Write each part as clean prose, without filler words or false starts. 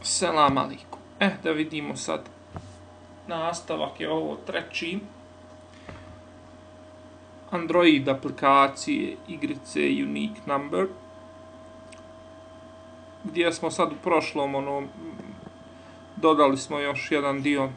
Selam alaikum. Da vidimo sad. Nastavak je ovo treći. Android aplikacije igrice Unique Number. Gdje smo sad u prošlom, dodali smo još jedan dio.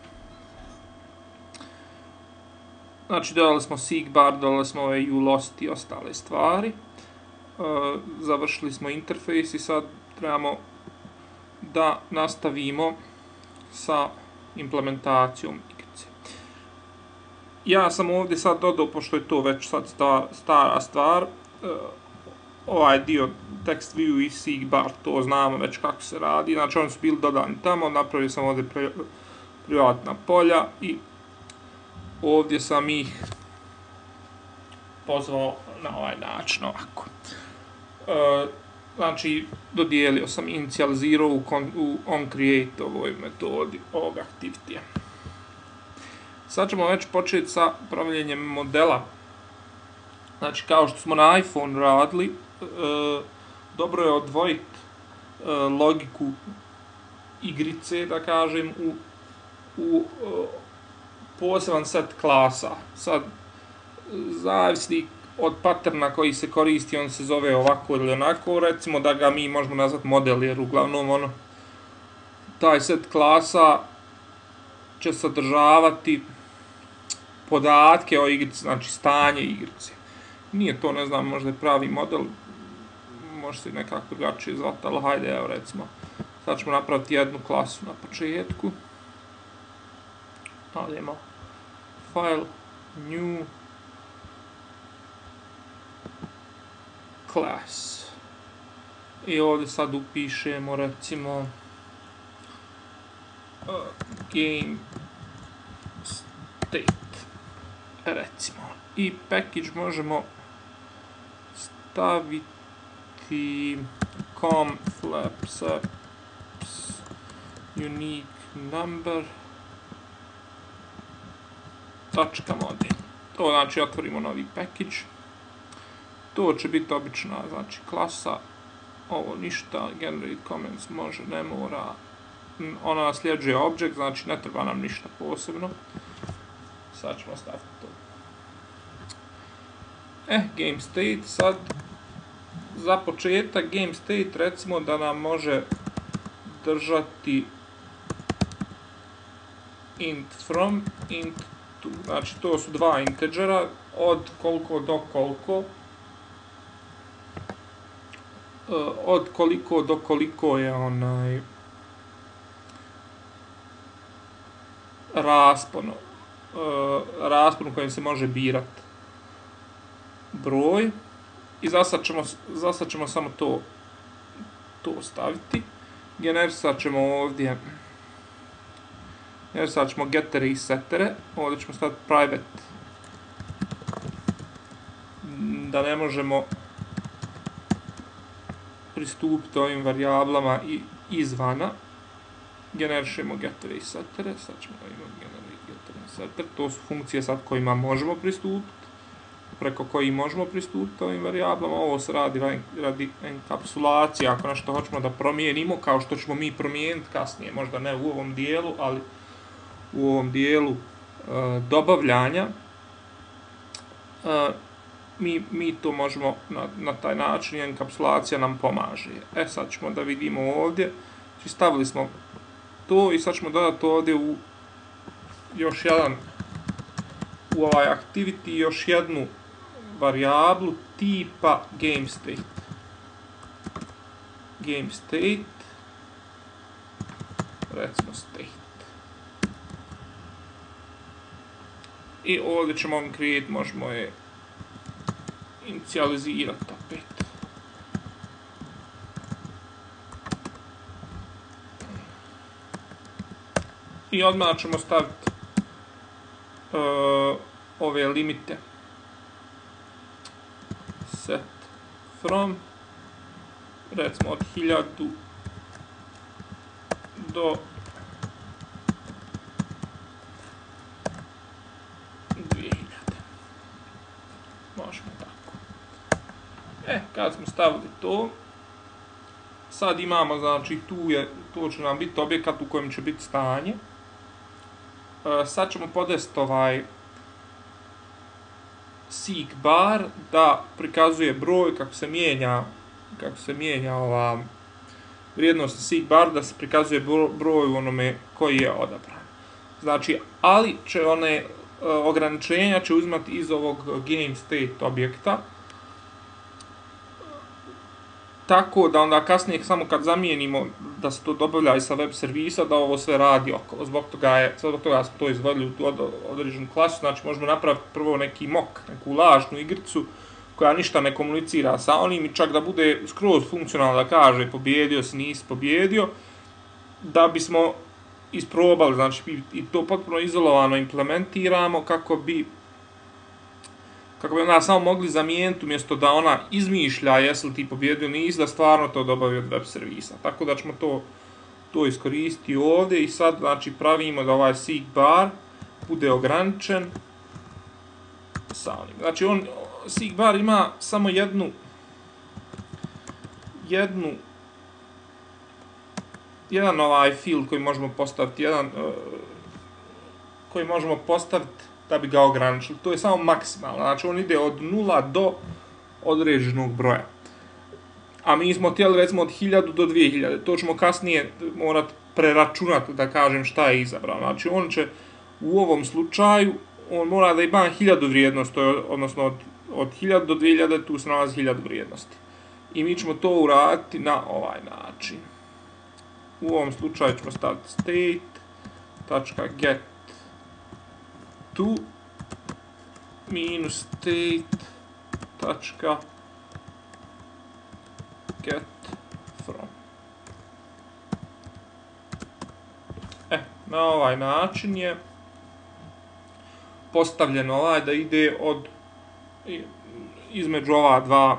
Znači, dodali smo seek bar, dodali smo ove you lost i ostale stvari. Završili smo interfejs i sad trebamo da nastavimo sa implementacijom igrice. Ja sam ovdje sad dodao, pošto je to već sad stara stvar, ovaj dio text view i seek bar, to znamo već kako se radi. Znači, oni su bili dodani tamo, napravio sam ovdje privatna polja i ovdje sam ih pozvao na ovaj način, ovako. Znači, dodijelio sam inicializirao u onCreate ovoj metodi ovog activity-a. Sad ćemo već početi sa pravljenjem modela. Znači, kao što smo na iPhone radili, dobro je odvojiti logiku igrice, da kažem, u poseban set klasa. Sad, zavisni od patterna koji se koristi, on se zove ovako ili onako, recimo da ga mi možemo nazvati model, jer uglavnom taj set klasa će sadržavati podatke o igrici, znači stanje igrice. Nije to, ne znam, možda je pravi model, može se nekako drugačije zvati, ali hajde, evo recimo, sad ćemo napraviti jednu klasu na početku. Idemo file, new, class. I ovdje sad upišemo recimo game state, recimo. I package možemo staviti com/flaps unique number .model. To znači otvorimo novi package. To će biti obična, znači, klasa. Ovo ništa, generate comments može, ne mora. Ona nasljeđuje object, znači ne treba nam ništa posebno. Sad ćemo staviti to. Game state, sad za početak game state recimo da nam može držati int from, int to. Znači, to su dva integera, od koliko do koliko. Od koliko do koliko je raspon u kojem se može birati broj. I za sad ćemo samo to staviti. Generisat ćemo ovdje gettere i settere. Ovdje ćemo staviti private, da ne možemo pristupiti ovim varijablama izvana. Generišemo gettere i settere. Sad ćemo da imamo gettere i settere. To su funkcije sad kojima možemo pristupiti, preko kojih možemo pristupiti ovim varijablama. Ovo se radi radi enkapsulacije, ako nešto hoćemo da promijenimo, kao što ćemo mi promijeniti kasnije, možda ne u ovom dijelu, ali u ovom dijelu dobavljanja. Mi to možemo na taj način, enkapsulacija nam pomaže. Sad ćemo da vidimo ovdje, znači stavili smo to i sad ćemo dodati ovdje u još jedan, u ovaj activity, još jednu varijablu tipa game state. Game state, recimo state. I ovdje ćemo create, možemo je inicializirati opet. I odmah ćemo staviti ove limite. Set from, recimo od 1000 do 2000. Možemo tako. Kad smo stavili to, sad imamo, znači tu će nam biti objekat u kojem će biti stanje. Sad ćemo podesti ovaj seek bar da prikazuje broj kako se mijenja ova vrijednost seek bar, da se prikazuje broj u onome koji je odabran. Znači, ali će one ograničenja će uzimati iz ovog game state objekta, tako da onda kasnije samo kad zamijenimo da se to dobavlja i sa web servisa, da ovo sve radi okolo. Zbog toga smo to izvodili u određenu klasu, znači možemo napraviti prvo neki mock, neku lažnu igricu koja ništa ne komunicira sa onim i čak da bude skroz funkcionalno da kaže pobjedio si, nisi pobjedio, da bismo isprobali, znači i to potpuno izolovano implementiramo kako bi onda samo mogli zamijeniti umjesto da ona izmišlja jesi li ti pobjedio nisi, da stvarno to dobavi od web servisa. Tako da ćemo to iskoristiti ovdje i sad znači pravimo da ovaj seek bar bude ograničen sa onim. Znači seek bar ima samo jedan ovaj field koji možemo postaviti, koji možemo postaviti da bi ga ograničili. To je samo maksimalno, znači on ide od 0 do određenog broja. A mi smo htjeli recimo od 1000 do 2000, to ćemo kasnije morati preračunati da kažem šta je izabrano. Znači on će u ovom slučaju, on mora da ima 1000 vrijednost, odnosno od 1000 do 2000 tu se nalazi 1000 vrijednosti. I mi ćemo to uraditi na ovaj način. U ovom slučaju ćemo staviti state.get to minus state.get from. Na ovaj način je postavljeno da ide između ova dva,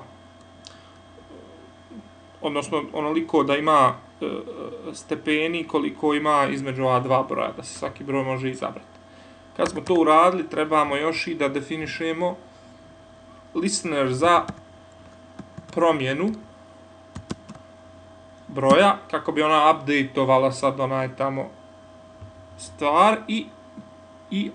odnosno onoliko da ima stepeni koliko ima između ova dva broja, da se svaki broj može izabrati. Kad smo to uradili, trebamo još i da definišemo listener za promjenu broja, kako bi ona updateovala sad onaj tamo stvar i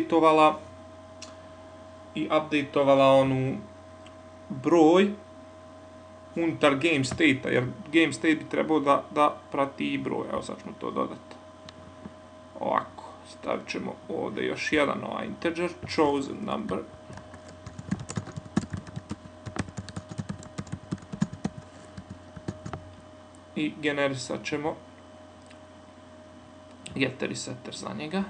updateovala onu broj unutar game state-a, jer game state bi trebao da prati i broj. Evo sad ćemo to dodati. Ovako, stavit ćemo ovdje još jedan ovaj integer, chosen number. I generisat ćemo getter i setter za njega.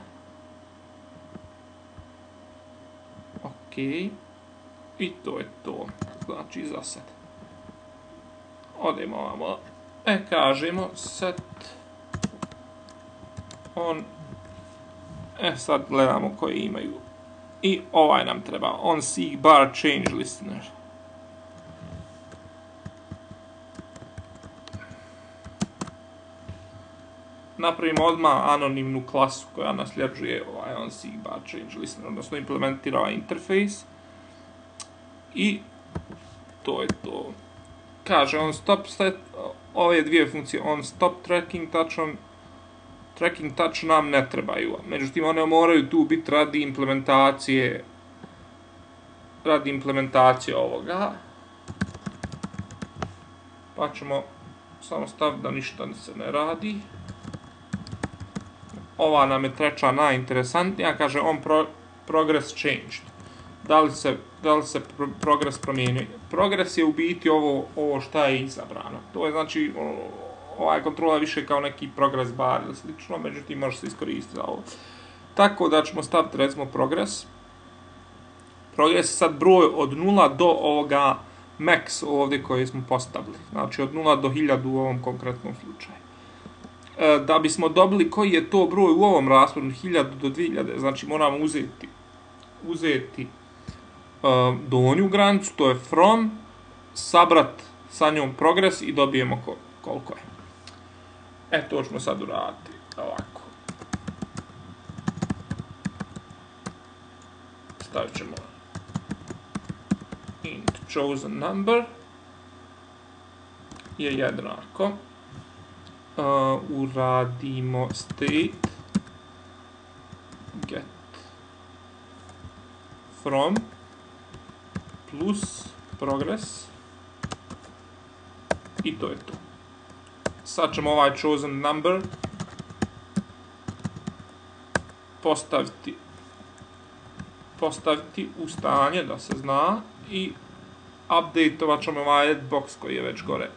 Ok. I to je to. Znači za sad. Odemo ovamo. Kažemo set on. Sad gledamo koje imaju. I ovaj nam treba. On seek bar change listener. Napravimo odmah anonimnu klasu koja nasljeđuje ovaj on seek bar change listener, odnosno implementira ovaj interface. I to je to. Kaže on stop set, ove dvije funkcije, on stop tracking touch nam ne trebaju. Međutim, one moraju tu biti radi implementacije ovoga. Pa ćemo samo staviti da ništa se ne radi. Ova nam je treća najinteresantnija, kaže on progress changed. Da li se progres promijenio? Progres je u biti ovo šta je izabrano. To je znači, ova kontrola više kao neki progress bar ili slično, međutim može se iskoristiti za ovo. Tako da ćemo staviti recimo progres. Progres je sad broj od 0 do ovoga max ovdje koje smo postavili. Znači od 0 do 1000 u ovom konkretnom slučaju. Da bismo dobili koji je to broj u ovom rasponu 1000 do 2000, znači moramo uzeti donju granicu, to je from, sabrat sa njom progres i dobijemo koliko je. To ćemo sad uraditi ovako. Stavit ćemo int chosen number je jednako. Uradimo state get from plus progress i to je to. Sad ćemo ovaj chosen number postaviti u stanje da se zna i updateovat ćemo ovaj box koji je već gore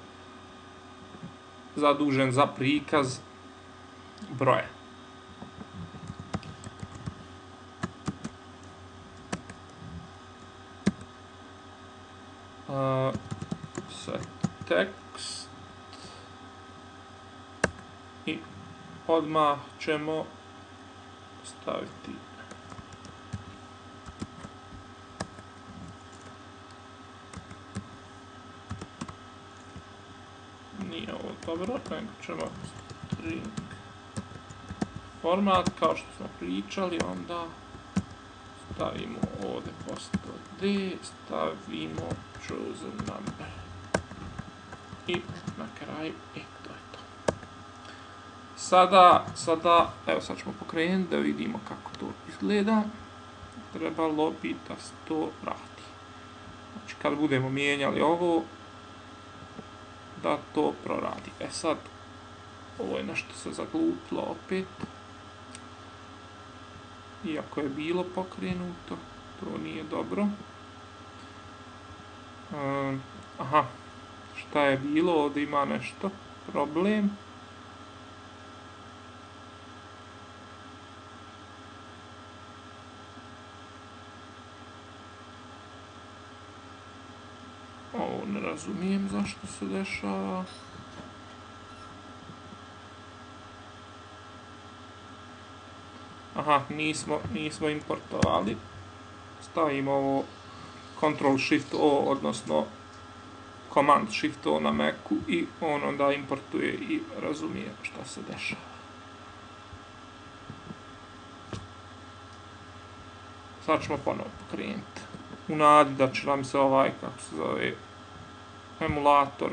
zadužen za prikaz broja. Set text i odmah ćemo staviti nije ovo dobro, nego ćemo string format kao što smo pričali, onda stavimo ovdje posto d, stavimo chosen number i na kraju i to je to. Sada, evo sad ćemo pokrenuti da vidimo kako to izgleda. Trebalo bi da se to vrati. Znači kad budemo mijenjali ovo, da to proradi. Sad, ovo je nešto se zaglupilo opet. Iako je bilo pokrenuto, to nije dobro. Aha, šta je bilo? Ovdje ima nešto, problem. Ovo ne razumijem zašto se dešava. Aha, nismo importovali. Stavimo ovo Ctrl Shift O, odnosno Command Shift O na Macu i on onda importuje i razumije šta se dešava. Sad ćemo ponovo pokrenuti. U nadi da će nam se ovaj, kako se zove, emulator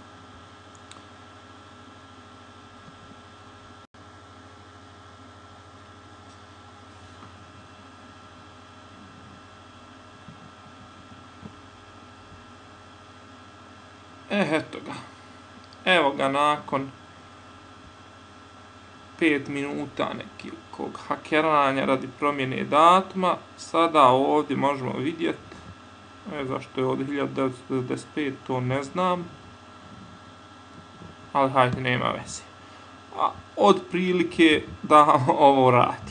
eto ga. Evo ga nakon 5 minuta nekog hakeranja radi promjene datuma. Sada ovdje možemo vidjeti, zašto je ovdje 1995, to ne znam. Ali hajde, nema veze. Otprilike da ovo radi.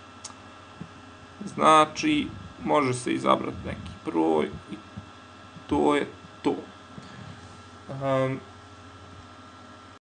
Znači, može se izabrati neki broj i to je to.